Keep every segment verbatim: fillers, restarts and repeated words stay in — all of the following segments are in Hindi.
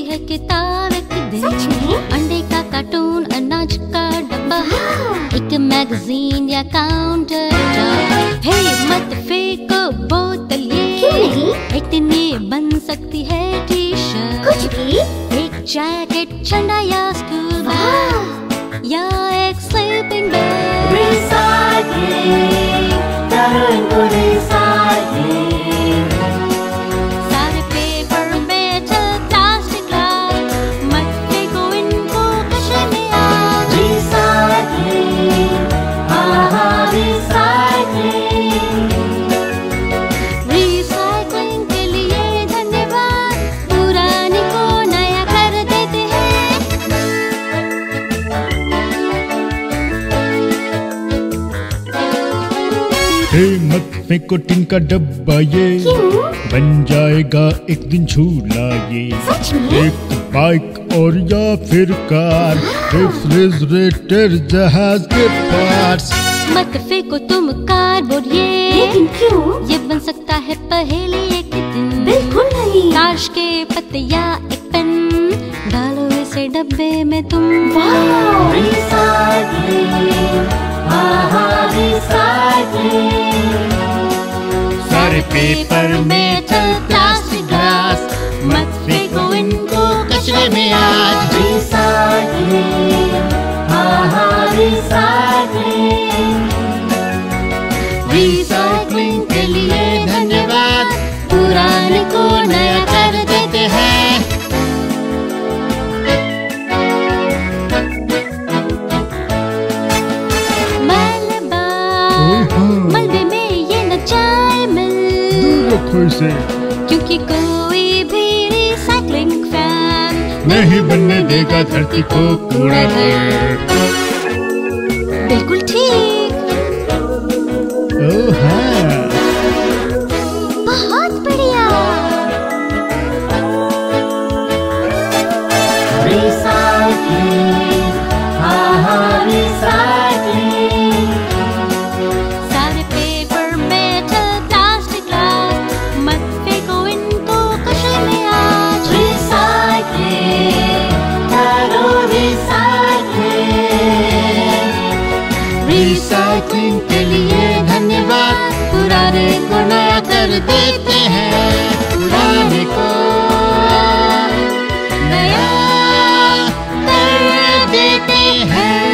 है किताब एक दिन, अंडे का कार्टून, अनाज का डब्बा, एक मैगजीन या काउंटर टॉप। हे मत फेंको बोतल ये, एक दिन ये बन सकती है टी शर्ट, कुछ भी, एक जैकेट, झंडा या स्कूल बैग, या एक स्लीपिंग बैग। रिसाइक्लिंग, करो इनको रिसाइक्लिंग। सारे पेपर, मेटल, प्लास्टिक, ग्लास, मत फेंको इनको कचरे में आज। रिसाइक्लिंग, हाँ रिसाइक्लिंग। रिसाइक्लिंग के लिए धन्यवाद, पुराने को नया कर देते हैं। हे मत फेंको टिन का डब्बा ये, बन जाएगा एक दिन झूला ये। एक बाइक और या फिर कार, रेफ्रिजरेटर, जहाज के पार्ट्स। मत फेंको तुम कार्डबोर्ड ये, लेकिन क्यों? ये बन सकता है पहेली एक दिन। बिल्कुल नहीं। ताश के पत्ते या एक पेन, डालो इसे डब्बे में तुम। रिसाइक्लिंग, हाँ रिसाइक्लिंग। सारे पेपर, मेटल, प्लास्टिक, ग्लास, मत फेंको इनको कचरे में आज। रिसाइक्लिंग, हाँ रिसाइक्लिंग। रिसाइक्लिंग के लिए धन्यवाद, पुराने को नया कर देते हैं। मलबा, मलबे में ये न जाए मिल, दूर रखो इसे, क्योंकि कोई भी रिसाइक्लिंग फैन नहीं बनने देगा धरती को कूड़ा ढेर। बिल्कुल ठीक। ओह हाँ, बहुत बढ़िया। रिसाइक्लिंग, हाँ रिसाइक्लिंग। सारे पेपर, मेटल, प्लास्टिक, ग्लास, मत फेंको इनको कचरे में आज। रिसाइक्लिंग, करो रिसाइक्लिंग। रिसाइक्लिंग के लिए धन्यवाद, पुराने को नया कर देते हैं। पुराने को नया कर देते हैं।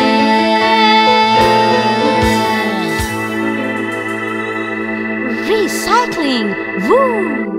Recycling, woo!